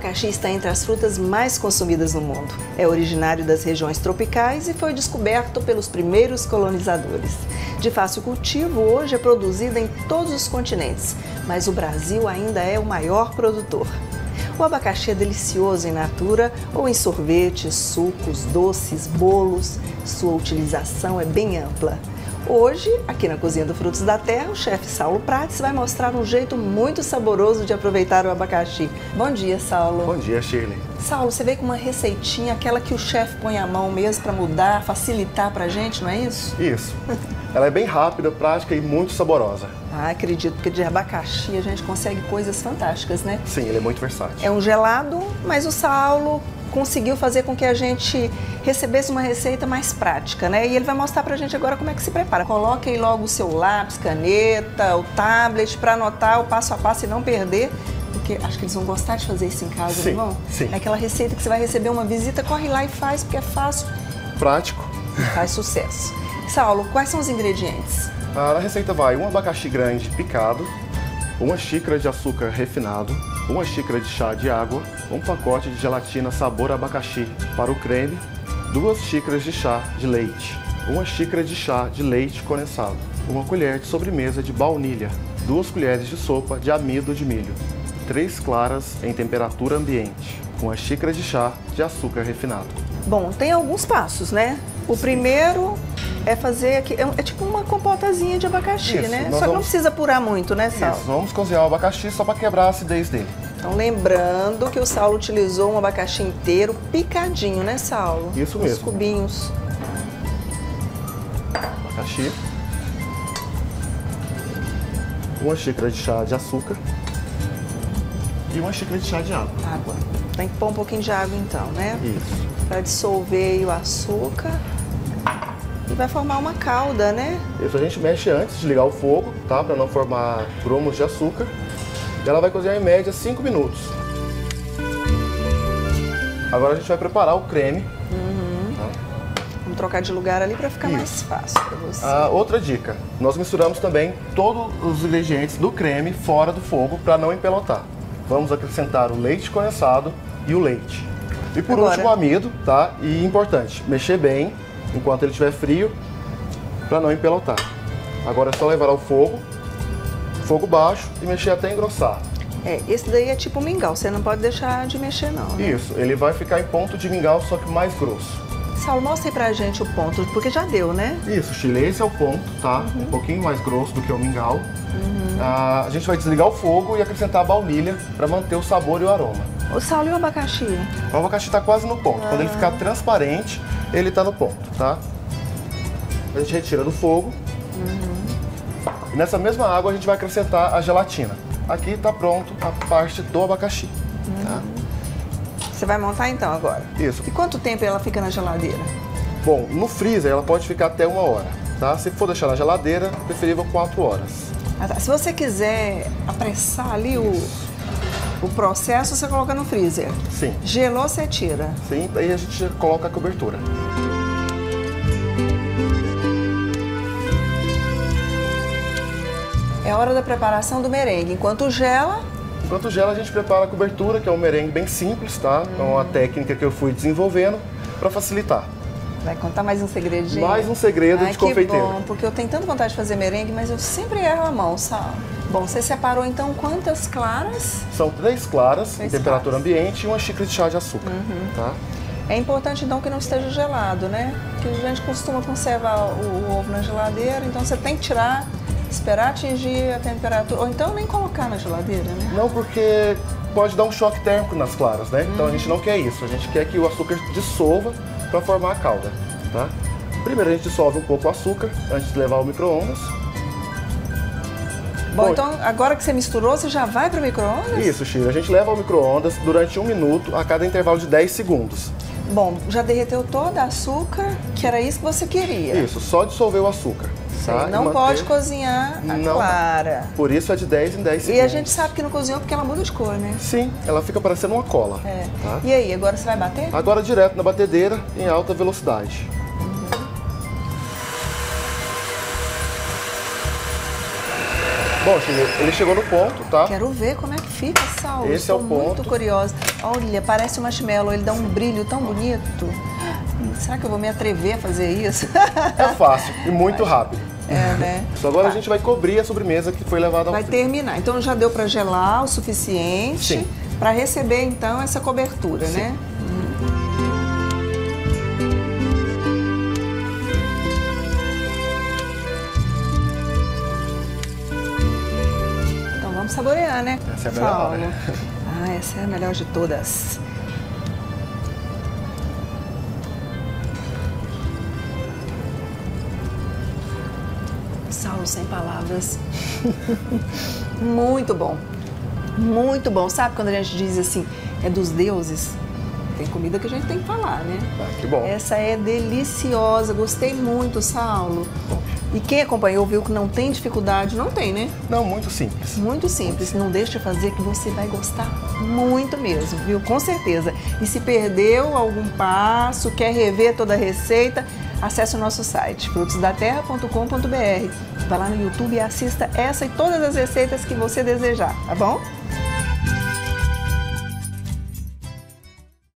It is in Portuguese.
abacaxi está entre as frutas mais consumidas no mundo. É originário das regiões tropicais e foi descoberto pelos primeiros colonizadores. De fácil cultivo, hoje é produzido em todos os continentes, mas o Brasil ainda é o maior produtor. O abacaxi é delicioso in natura ou em sorvetes, sucos, doces, bolos. Sua utilização é bem ampla. Hoje, aqui na Cozinha do Frutos da Terra, o chefe Saulo Prates vai mostrar um jeito muito saboroso de aproveitar o abacaxi. Bom dia, Saulo. Bom dia, Shirley. Saulo, você veio com uma receitinha, aquela que o chefe põe a mão mesmo para mudar, facilitar pra gente, não é isso? Isso. Ela é bem rápida, prática e muito saborosa. Ah, acredito, porque de abacaxi a gente consegue coisas fantásticas, né? Sim, ele é muito versátil. É um gelado, mas o Saulo conseguiu fazer com que a gente recebesse uma receita mais prática, né? E ele vai mostrar pra gente agora como é que se prepara. Coloque aí logo o seu lápis, caneta, o tablet para anotar o passo a passo e não perder, porque acho que eles vão gostar de fazer isso em casa, sim, não vão? Sim. É aquela receita que você vai receber uma visita, corre lá e faz, porque é fácil. Prático. E faz sucesso. Saulo, quais são os ingredientes? Na receita vai um abacaxi grande picado, uma xícara de açúcar refinado, uma xícara de chá de água, um pacote de gelatina sabor abacaxi para o creme, 2 xícaras de chá de leite, uma xícara de chá de leite condensado, uma colher de sobremesa de baunilha, 2 colheres de sopa de amido de milho, 3 claras em temperatura ambiente, uma xícara de chá de açúcar refinado. Bom, tem alguns passos, né? O primeiro é fazer aqui, é tipo uma compotazinha de abacaxi, isso, né? Só que não precisa apurar muito, né, Saulo? Isso, vamos cozinhar o abacaxi só para quebrar a acidez dele. Então, lembrando que o Saulo utilizou um abacaxi inteiro picadinho, né, Saulo? Isso mesmo. Os cubinhos. Abacaxi. Uma xícara de chá de açúcar. E uma xícara de chá de água. Água. Tem que pôr um pouquinho de água, então, né? Isso. Para dissolver aí o açúcar. E vai formar uma calda, né? Isso a gente mexe antes de ligar o fogo, tá? Para não formar grumos de açúcar. E ela vai cozinhar em média 5 minutos. Agora a gente vai preparar o creme. Tá? Vamos trocar de lugar ali para ficar mais fácil para você. Outra dica, nós misturamos também todos os ingredientes do creme fora do fogo para não empelotar. Vamos acrescentar o leite condensado e o leite. E por último o amido, tá? E importante, mexer bem enquanto ele estiver frio para não empelotar. Agora é só levar ao fogo baixo e mexer até engrossar. Esse daí é tipo mingau, você não pode deixar de mexer não, né? Isso, ele vai ficar em ponto de mingau, só que mais grosso. Saulo, mostra aí pra gente o ponto, porque já deu, né? Isso, Chile, esse é o ponto, tá? Um pouquinho mais grosso do que o mingau. A gente vai desligar o fogo e acrescentar a baunilha para manter o sabor e o aroma. O Saulo, e o abacaxi? O abacaxi está quase no ponto. Quando ele ficar transparente, ele está no ponto, tá? A gente retira do fogo. E nessa mesma água a gente vai acrescentar a gelatina. Aqui está pronto a parte do abacaxi. Tá? Você vai montar então agora? Isso. E quanto tempo ela fica na geladeira? Bom, no freezer ela pode ficar até 1 hora, tá? Se for deixar na geladeira, preferível 4 horas. Se você quiser apressar ali o processo, você coloca no freezer. Sim. Gelou, você tira. Sim, daí a gente coloca a cobertura. É a hora da preparação do merengue. Enquanto gela, a gente prepara a cobertura, que é um merengue bem simples, tá? É uma técnica que eu fui desenvolvendo para facilitar. vai contar mais um segredinho? Mais um segredo de confeiteiro. Que bom, porque eu tenho tanta vontade de fazer merengue, mas eu sempre erro a mão, sabe? Bom, você separou então quantas claras? São 3 claras em temperatura ambiente e 1 xícara de chá de açúcar, tá? É importante então que não esteja gelado, né? Porque a gente costuma conservar o ovo na geladeira, então você tem que tirar, esperar atingir a temperatura, ou então nem colocar na geladeira, né? Não, porque pode dar um choque térmico nas claras, né? Então a gente não quer isso, a gente quer que o açúcar dissolva para formar a calda, tá? Primeiro a gente dissolve um pouco o açúcar antes de levar ao micro-ondas. Bom, então agora que você misturou, você já vai para o micro-ondas? Isso, Shira. A gente leva ao micro-ondas durante 1 minuto a cada intervalo de 10 segundos. Bom, já derreteu todo o açúcar, que era isso que você queria. Isso, só dissolver o açúcar. Tá? Não pode cozinhar a clara. Por isso é de 10 em 10 segundos. E a gente sabe que não cozinhou porque ela muda de cor, né? Sim, ela fica parecendo uma cola. É. Tá? E aí, agora você vai bater? Agora direto na batedeira, em alta velocidade. Bom, ele chegou no ponto, tá? Quero ver como é que fica, Saulo. Esse é o ponto. Muito curiosa. Olha, parece um marshmallow, ele dá um brilho tão bonito. Será que eu vou me atrever a fazer isso? É fácil e muito rápido. É, né? Só agora a gente vai cobrir a sobremesa que foi levada ao Vai frio. terminar. Então já deu para gelar o suficiente para receber então essa cobertura, Sim. né? Então vamos saborear, né? Essa é a melhor hora. Ah, essa é a melhor de todas. Saulo, sem palavras. Muito bom. Muito bom. Sabe quando a gente diz assim, é dos deuses? Tem comida que a gente tem que falar, né? Que bom. Essa é deliciosa. Gostei muito, Saulo. E quem acompanhou viu que não tem dificuldade. Não tem, né? Não, muito simples. Muito simples. Não deixe de fazer que você vai gostar muito mesmo, viu? Com certeza. E se perdeu algum passo, quer rever toda a receita, acesse o nosso site, frutosdaterra.com.br. Vá lá no YouTube e assista essa e todas as receitas que você desejar, tá bom?